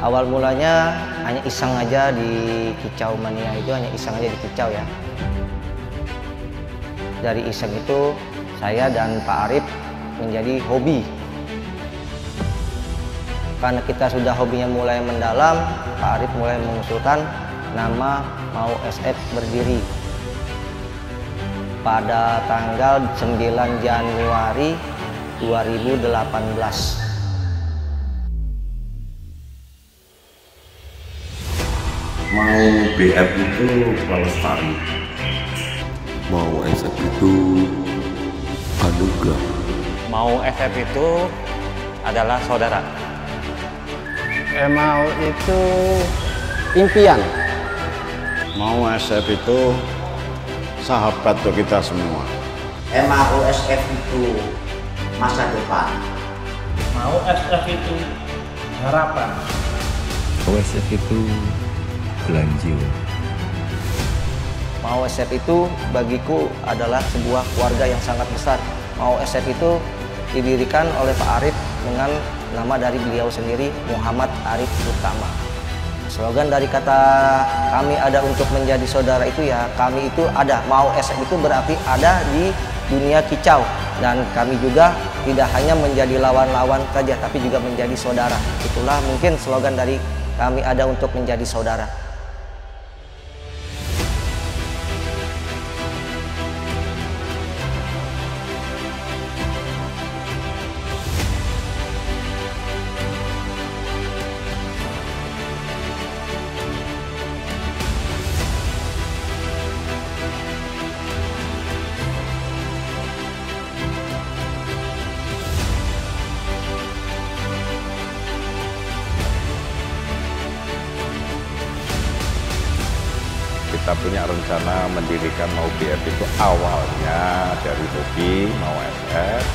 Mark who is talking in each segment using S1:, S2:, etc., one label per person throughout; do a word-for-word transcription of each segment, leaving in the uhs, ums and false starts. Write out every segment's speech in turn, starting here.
S1: Awal mulanya hanya iseng aja di Kicau Mania itu, hanya iseng aja di Kicau ya. Dari iseng itu saya dan Pak Arif menjadi hobi. Karena kita sudah hobinya mulai mendalam, Pak Arif mulai mengusulkan nama Mau S F berdiri. Pada tanggal sembilan Januari dua ribu delapan belas.
S2: Mau B F itu pelestari,
S3: Mau S F itu anugerah,
S4: Mau S F itu adalah saudara.
S5: Mau itu impian.
S2: Mau S F itu sahabat untuk kita semua.
S6: Mau S F itu masa depan.
S7: Mau S F itu harapan.
S3: Mau S F itu Belanjil.
S1: Mau S F itu bagiku adalah sebuah keluarga yang sangat besar. Mau S F itu didirikan oleh Pak Arif dengan nama dari beliau sendiri, Muhammad Arif Utama. Slogan dari kata kami ada untuk menjadi saudara itu ya, kami itu ada. Mau S F itu berarti ada di dunia kicau. Dan kami juga tidak hanya menjadi lawan-lawan saja, tapi juga menjadi saudara. Itulah mungkin slogan dari kami ada untuk menjadi saudara.
S2: Kita punya rencana mendirikan Mau B F itu awalnya dari hobi Mau S F.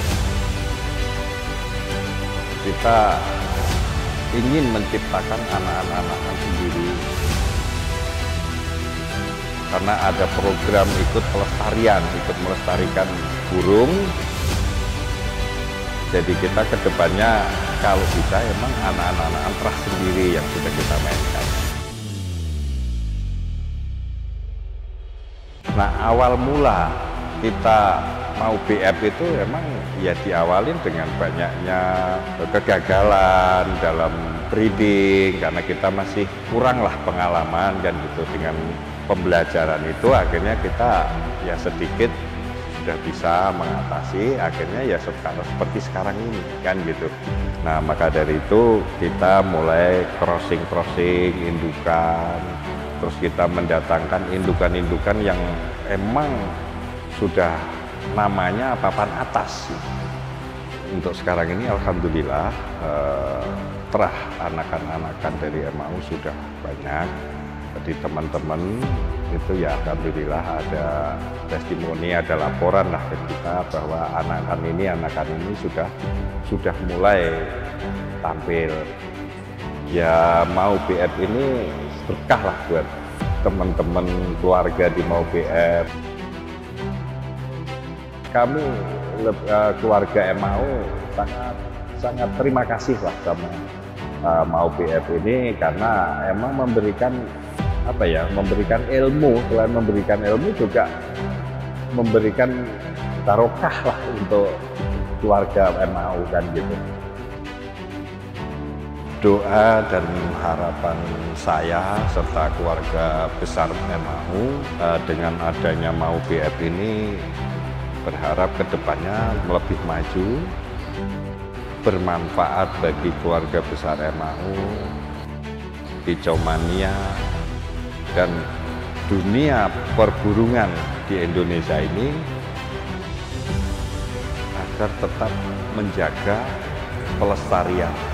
S2: Kita ingin menciptakan anak-anak sendiri. Karena ada program ikut pelestarian, ikut melestarikan burung. Jadi kita kedepannya kalau bisa emang anak-anak antraks sendiri yang sudah kita mainkan. Nah, awal mula kita Mau B F itu emang ya diawalin dengan banyaknya kegagalan dalam breeding, karena kita masih kurang lah pengalaman kan gitu. Dengan pembelajaran itu akhirnya kita ya sedikit sudah bisa mengatasi, akhirnya ya sekarang seperti sekarang ini kan gitu. Nah, maka dari itu kita mulai crossing-crossing indukan. Terus kita mendatangkan indukan-indukan yang emang sudah namanya papan atas. Untuk sekarang ini alhamdulillah eh, terah anakan-anakan dari M A U sudah banyak. Jadi teman-teman itu ya alhamdulillah ada testimoni, ada laporan lah ke kita bahwa anakan ini anakan ini sudah sudah mulai tampil. Ya Mau B F ini berkah lah buat teman-teman keluarga di Mau B F. Kami keluarga M A U sangat sangat terima kasih lah sama uh, Mau B F ini, karena emang memberikan apa ya, memberikan ilmu. Selain memberikan ilmu juga memberikan barokah lah untuk keluarga M A U kan gitu. Doa dan harapan saya serta keluarga besar M A U eh, dengan adanya Mau B F ini berharap kedepannya lebih maju, bermanfaat bagi keluarga besar M A U, Kicau Mania, dan dunia perburungan di Indonesia ini agar tetap menjaga pelestarian